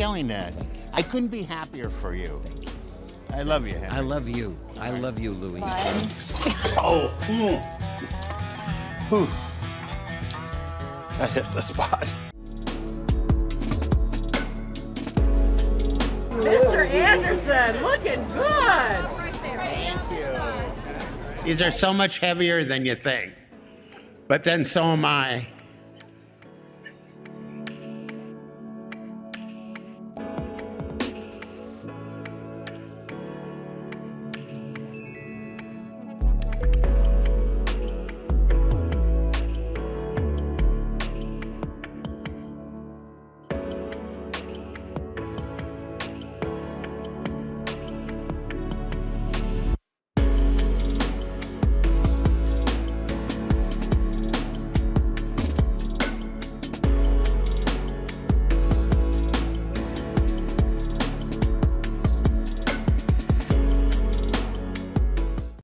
feeling that. I couldn't be happier for you. I love you, Henry. I love you. I love you, Louie. Oh. Whew. That hit the spot. Mr. Anderson, looking good. Thank you. These are so much heavier than you think. But then so am I.